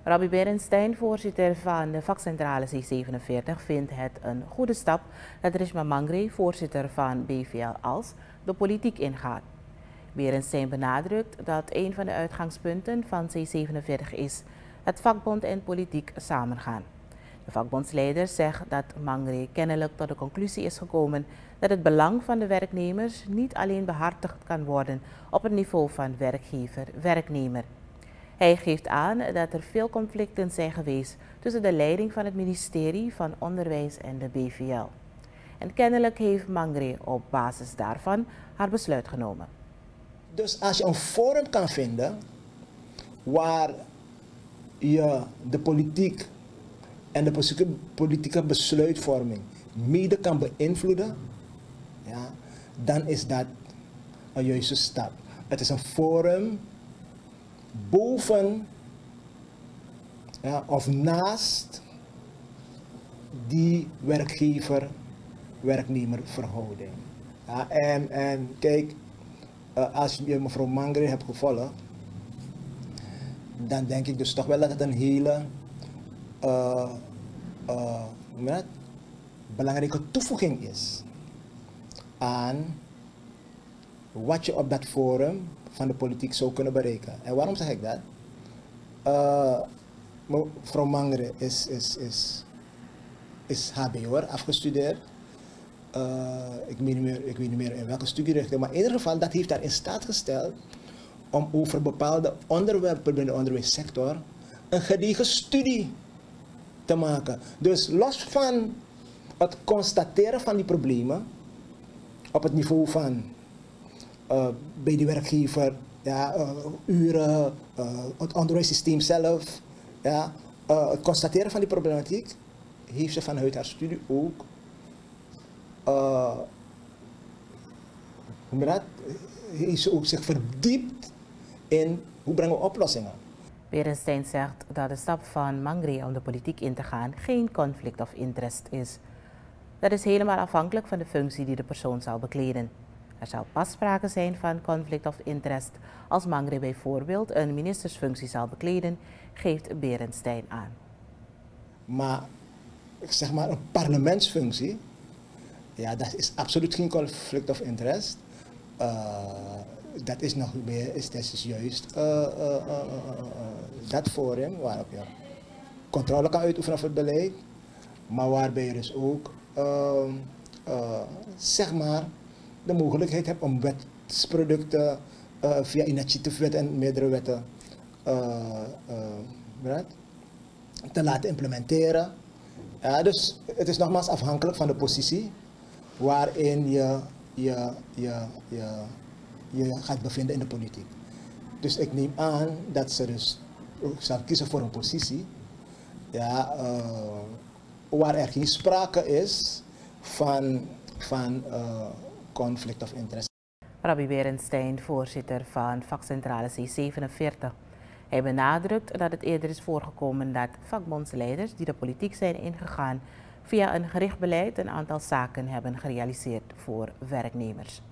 Robbie Berendstein, voorzitter van de vakcentrale C47, vindt het een goede stap dat Rishma Mangre, voorzitter van BVL-ALS, de politiek ingaat. Berendstein benadrukt dat een van de uitgangspunten van C47 is dat vakbond en politiek samengaan. De vakbondsleider zegt dat Mangre kennelijk tot de conclusie is gekomen dat het belang van de werknemers niet alleen behartigd kan worden op het niveau van werkgever-werknemer. Hij geeft aan dat er veel conflicten zijn geweest tussen de leiding van het ministerie van Onderwijs en de BVL. En kennelijk heeft Mangre op basis daarvan haar besluit genomen. Dus als je een forum kan vinden waar je de politiek en de politieke besluitvorming mede kan beïnvloeden, ja, dan is dat een juiste stap. Het is een forum boven, ja, of naast die werkgever-werknemer verhouding. Ja, en kijk, als je mevrouw Mangre hebt gevolgd, dan denk ik dus toch wel dat het een hele belangrijke toevoeging is aan wat je op dat forum van de politiek zou kunnen bereiken. En waarom zeg ik dat? Mevrouw Mangre is HBO'er, afgestudeerd. Ik weet niet meer in welke studierichting, maar in ieder geval dat heeft haar in staat gesteld om over bepaalde onderwerpen binnen de onderwijssector een gedigen studie te maken. Dus los van het constateren van die problemen op het niveau van bij de werkgever, ja, uren, het onderwijssysteem zelf, ja, het constateren van die problematiek, heeft ze vanuit haar studie ook heeft ze ook zich verdiept in hoe brengen we oplossingen. Berendstein zegt dat de stap van Mangre om de politiek in te gaan geen conflict of interest is. Dat is helemaal afhankelijk van de functie die de persoon zal bekleden. Er zal pas sprake zijn van conflict of interest als Mangre bijvoorbeeld een ministersfunctie zal bekleden, geeft Berendstein aan. Maar zeg maar een parlementsfunctie, ja, dat is absoluut geen conflict of interest. Dat is nog meer, dat is juist dat forum waarop je controle kan uitoefenen op het beleid, maar waarbij je dus ook zeg maar de mogelijkheid hebt om wetsproducten via initiatiefwet en meerdere wetten te laten implementeren. Ja, dus het is nogmaals afhankelijk van de positie waarin je gaat bevinden in de politiek. Dus ik neem aan dat ze dus zal kiezen voor een positie, ja, waar er geen sprake is van conflict of interest. Robbie Berendstein, voorzitter van vakcentrale C47. Hij benadrukt dat het eerder is voorgekomen dat vakbondsleiders die de politiek zijn ingegaan via een gericht beleid een aantal zaken hebben gerealiseerd voor werknemers.